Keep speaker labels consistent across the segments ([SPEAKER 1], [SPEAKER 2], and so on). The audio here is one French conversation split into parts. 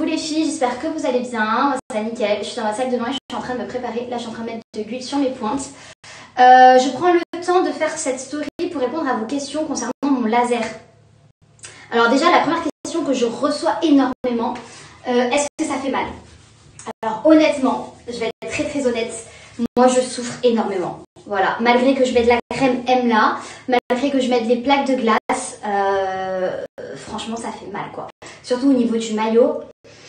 [SPEAKER 1] les filles, j'espère que vous allez bien. Ça va nickel. Je suis dans ma salle de bain et je suis en train de me préparer. Là, je suis en train de mettre de l'huile sur mes pointes. Je prends le temps de faire cette story pour répondre à vos questions concernant mon laser. Alors déjà, la première question que je reçois énormément, est-ce que ça fait mal? Alors honnêtement, je vais être très très honnête, moi je souffre énormément. Voilà, malgré que je mette de la crème Emla, malgré que je mette des plaques de glace, franchement ça fait mal quoi. Surtout au niveau du maillot.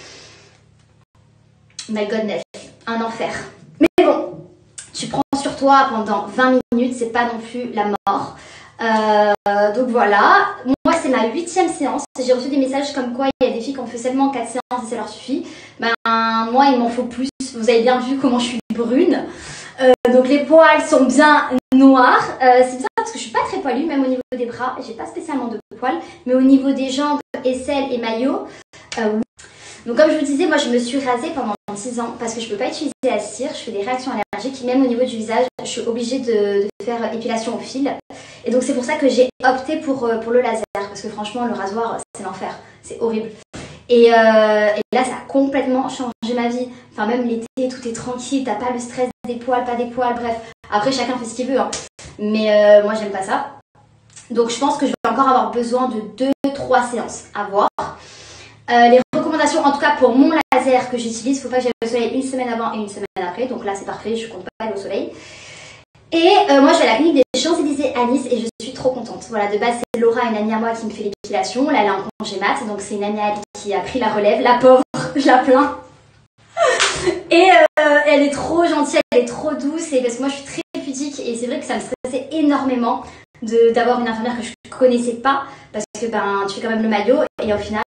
[SPEAKER 1] My godness, un enfer. Mais bon, tu prends sur toi pendant 20 minutes, c'est pas non plus la mort. Donc voilà, moi c'est ma 8e séance. J'ai reçu des messages comme quoi il y a des filles qui ont fait seulement 4 séances et ça leur suffit. Ben moi il m'en faut plus. Vous avez bien vu comment je suis brune. Donc les poils sont bien noirs. C'est bizarre parce que je suis pas très poilue, même au niveau des bras, j'ai pas spécialement de poils. Mais au niveau des jambes, aisselles et maillots, oui. Donc comme je vous disais, moi je me suis rasée pendant 6 ans parce que je peux pas utiliser la cire, je fais des réactions allergiques, même au niveau du visage, je suis obligée de faire épilation au fil. Et donc c'est pour ça que j'ai opté pour le laser, parce que franchement le rasoir c'est l'enfer, c'est horrible. Et là ça a complètement changé ma vie, enfin même l'été tout est tranquille, t'as pas le stress des poils, pas des poils, bref. Après chacun fait ce qu'il veut, hein. Mais moi j'aime pas ça. Donc je pense que je vais encore avoir besoin de 2-3 séances à voir. Les recommandations, en tout cas pour mon laser que j'utilise, il ne faut pas que j'aille au soleil une semaine avant et une semaine après. Donc là, c'est parfait, je ne compte pas aller au soleil. Et moi, je vais à la clinique des Champs-Élysées à Nice et je suis trop contente. Voilà, de base, c'est Laura, une amie à moi, qui me fait l'épilation. Là, elle est en congé mat, donc c'est une amie à elle qui a pris la relève. La pauvre, je la plains. Et elle est trop gentille, elle est trop douce. Et parce que moi, je suis très pudique et c'est vrai que ça me stressait énormément d'avoir une infirmière que je ne connaissais pas. Parce que ben, tu fais quand même le maillot et au final,